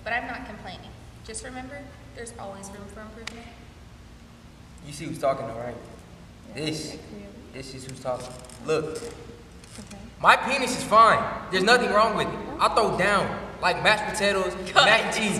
but I'm not complaining. Just remember, there's always room for improvement. You see who's talking though, right? Yeah, This is who's talking. Look, okay. my penis is fine. There's nothing wrong with it. I throw down like mashed potatoes, mac and cheese.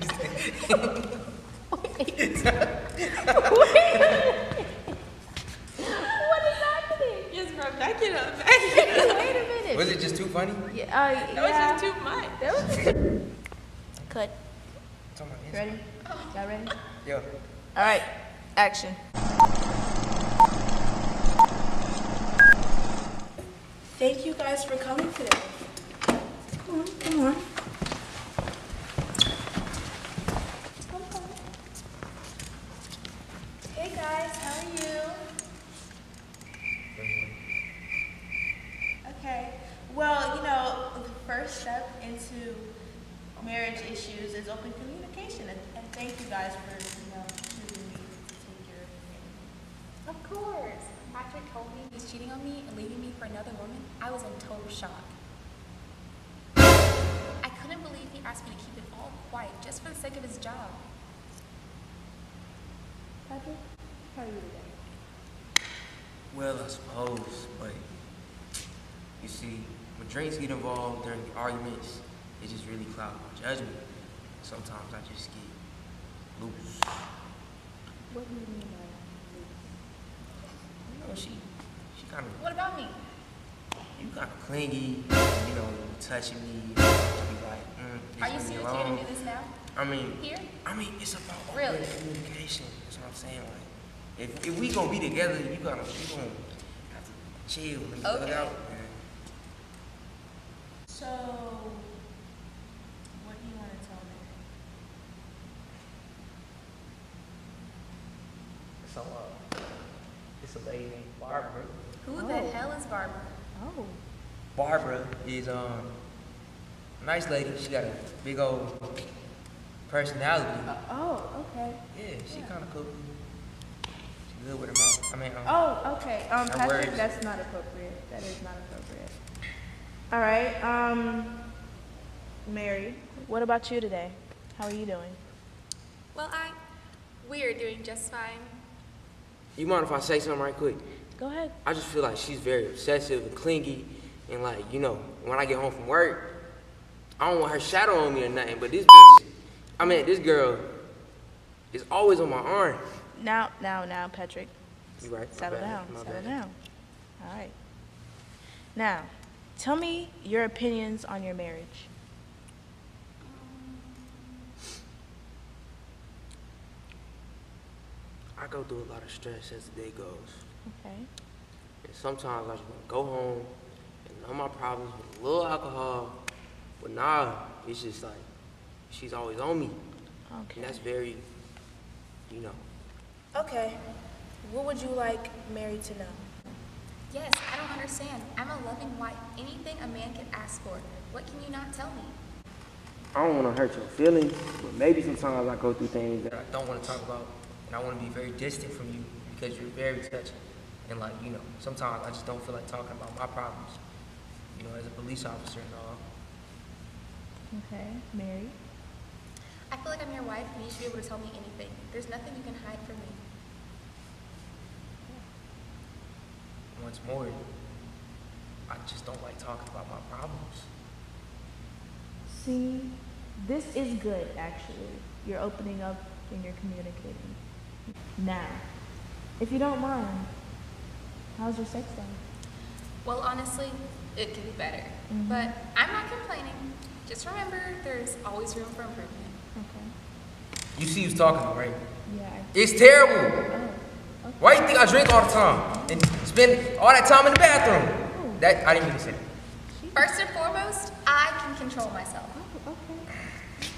What is happening? Yes, bro, back it up. Wait a minute. Was it just too funny? Yeah, That was just too much. That was cut. It's on my Instagram. Ready? Y'all ready? Yeah. All right. Action. Thank you guys for coming today. Come on, come on. Hey guys, how are you? Okay. Well, you know, the first step into marriage issues is open communication, and thank you guys for, choosing me to take your opinion. Of course. Patrick told me he's cheating on me and leaving me for another woman. I was in total shock. I couldn't believe he asked me to keep it all quiet just for the sake of his job. Patrick, how are you today? Well, I suppose, but you see, when drinks get involved during the arguments, it just really clouds my judgment. Sometimes I just get loose. What do you mean by You know, she kind of, What about me? you kind of clingy, you know, touching me, you be like, Are you serious? You're gonna do this now? I mean, Here? It's about Really? open communication. That's what I'm saying. Like, if we gonna be together, you gonna have to chill and thug Okay. it out, man. So, what do you want to tell me? So, it's a lady named Barbara. Who the hell is Barbara? Oh. Barbara is a nice lady. She got a big old personality. Oh, okay. Yeah, she kind of cool. She good with her mouth. I mean, Oh, okay. Patrick, words. that's not appropriate. That is not appropriate. All right. Mary, what about you today? How are you doing? Well, we are doing just fine. you mind if I say something right quick? Go ahead. I just feel like she's very obsessive and clingy, and like, you know, when I get home from work, I don't want her shadow on me or nothing, but this bitch, this girl is always on my arm. Now, Patrick. You right? Settle My bad, down. my Settle bad. down. All right. Now, tell me your opinions on your marriage. I go through a lot of stress as the day goes. Okay. And sometimes I just want to go home and numb my problems with a little alcohol. But nah, it's just like, she's always on me. Okay. And that's very, you know. Okay. What would you like Mary to know? Yes, I don't understand. I'm a loving wife. Anything a man can ask for. What can you not tell me? I don't want to hurt your feelings, but maybe sometimes I go through things that I don't want to talk about, and I want to be very distant from you because you're very touching. And like, you know, sometimes I just don't feel like talking about my problems, you know, as a police officer and all. Okay. Mary? I feel like I'm your wife and you should be able to tell me anything. There's nothing you can hide from me. Once more, I just don't like talking about my problems. See, this is good, actually. You're opening up and you're communicating. Now, if you don't mind, how's your sex life? Well, honestly, it could be better. But I'm not complaining. Just remember, there's always room for improvement. Okay. You see who's talking though, right? Yeah. It's terrible. Oh. Okay. Why do you think I drink all the time and spend all that time in the bathroom? That I didn't mean to say that. First and foremost, I can control myself. Oh, okay.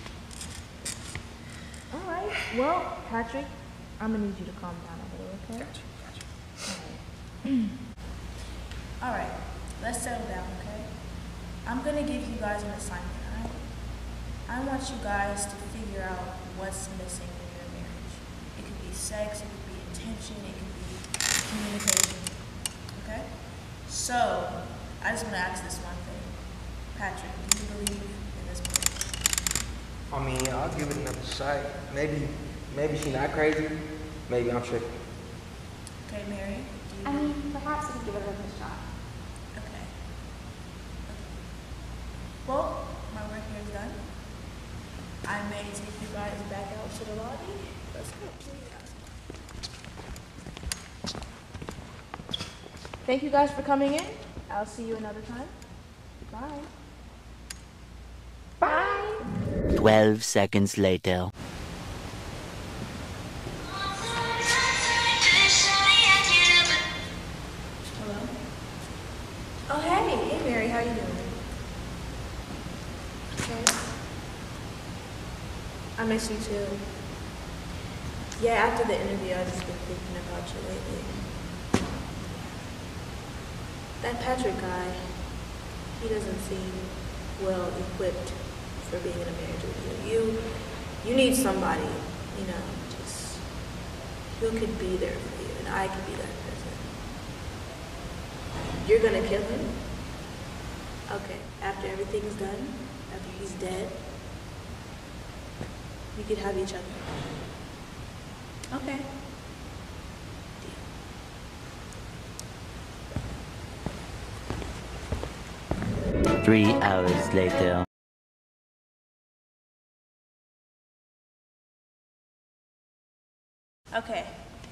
All right. Well, Patrick, I'm gonna need you to calm down a little, okay? Gotcha. All right, let's settle down, okay? I'm gonna give you guys an assignment, all right? I want you guys to figure out what's missing in your marriage. It could be sex, it could be intention, it could be communication, okay? So, I just want to ask this one thing. Patrick, do you believe in this marriage? I mean, I'll give it another shot. Maybe she's not crazy. Maybe I'm tripping. Okay, Mary. I mean, perhaps we can give it another shot. Okay. Well, my work here is done. I may take you guys back out to the lobby. Let's go. Thank you guys for coming in. I'll see you another time. Bye. Bye. 12 seconds later. Hello? Oh, hey. Hey, Mary. How you doing? Okay. I miss you, too. Yeah, after the interview, I've just been thinking about you lately. That Patrick guy, he doesn't seem well equipped for being in a marriage with you. You need somebody, you know, just who could be there for you, and I could be that person. You're gonna kill him? Okay, after everything's done, after he's dead, we could have each other. Okay. 3 hours later. Okay.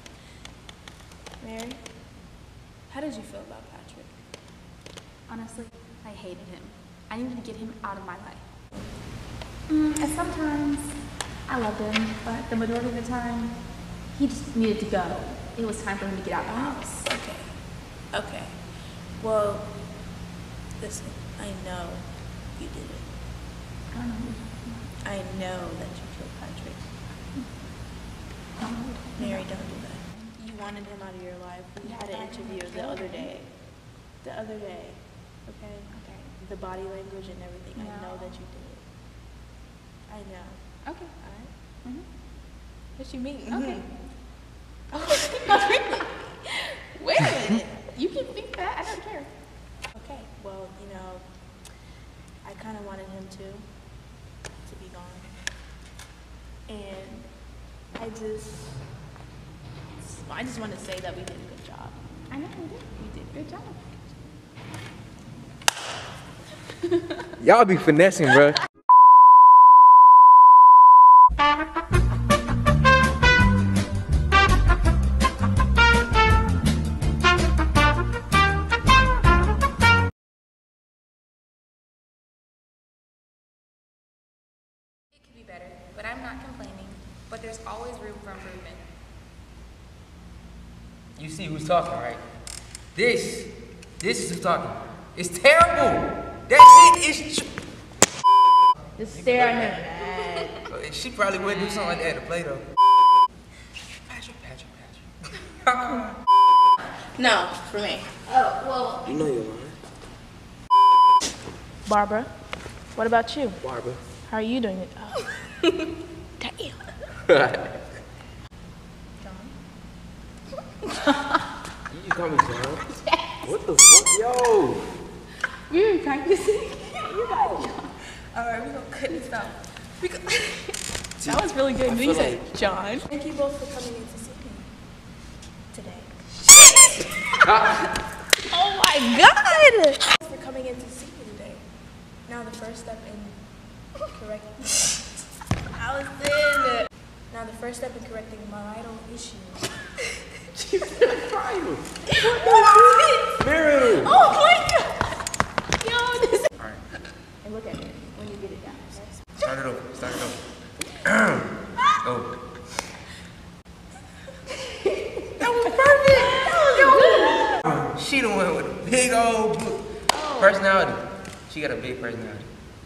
Mary, how did you feel about Patrick? Honestly, I hated him. I needed to get him out of my life. And sometimes I loved him, but the majority of the time, he just needed to go. It was time for him to get out of the house. Okay. Okay. Well, listen, I know you did it. I know that you killed Patrick. Mary, don't do that. You wanted him out of your life. We had an interview the other day. The other day. Okay? Okay. The body language and everything. I No. know that you did it. I know. Okay. Alright? Mhm. What you mean? Okay. Really? Wait a minute. You can think that. I don't care. Okay, well, you know, I kind of wanted him to be gone. And I just want to say that we did a good job. I know we did. We did a good job. Y'all be finessing, bro. It could be better, but I'm not complaining. But there's always room for improvement. You see who's talking, right? This is who's talking. It's terrible. That shit is. Just stare at him. She probably would do something like that to play though. Patrick. No, for me. Oh, well, You know you're lying. Barbara, what about you? Barbara. How are you doing it? Oh. Damn. You call me John? What the fuck, yo? we were practicing. You got it. Alright, we're going to cut this out. That was really good. I You feel said, like- John. Thank you both for coming in to see me today. Oh my God! For coming in to see me today. Now the first step in correcting Alison. Now the first step in correcting marital issues. Mary! Oh my God! Yo, this. Alright, And look at me when you get it down. Okay? start it over. Oh. That was perfect. She the one with a big old personality. She got a big personality.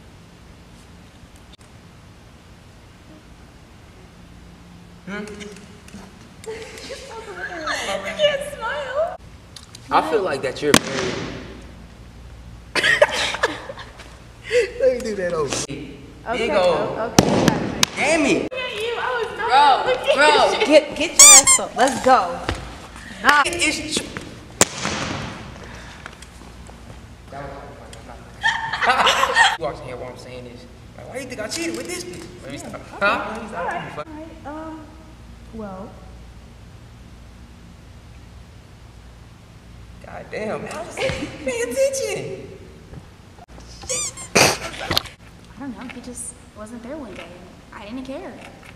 You can't smile. I feel like that you're very. Let me do that over. Big old. Okay, Patrick. Damn it! Bro, get your ass up. Let's go. Nah. It's. You watching here? What I'm saying is, Like, why do you think I cheated with this bitch? Let me stop. Okay. Huh? Let me stop. Alright, well, God damn, Alison, pay attention. I don't know, he just wasn't there one day. I didn't care.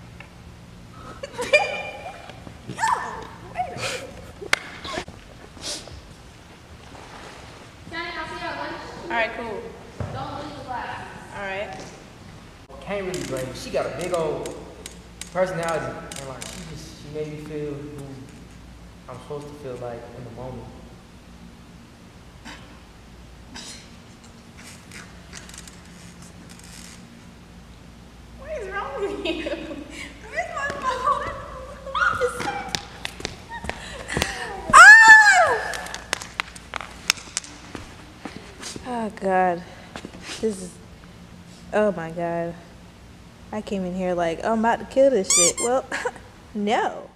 Alright, cool. Don't lose the glasses. Alright. Can't really blame her. She got a big old personality, and like she made me feel who I'm supposed to feel like in the moment. What is wrong with you? Where's my phone? oh God, this is, oh my God. I came in here like, oh, I'm about to kill this shit. Well, no.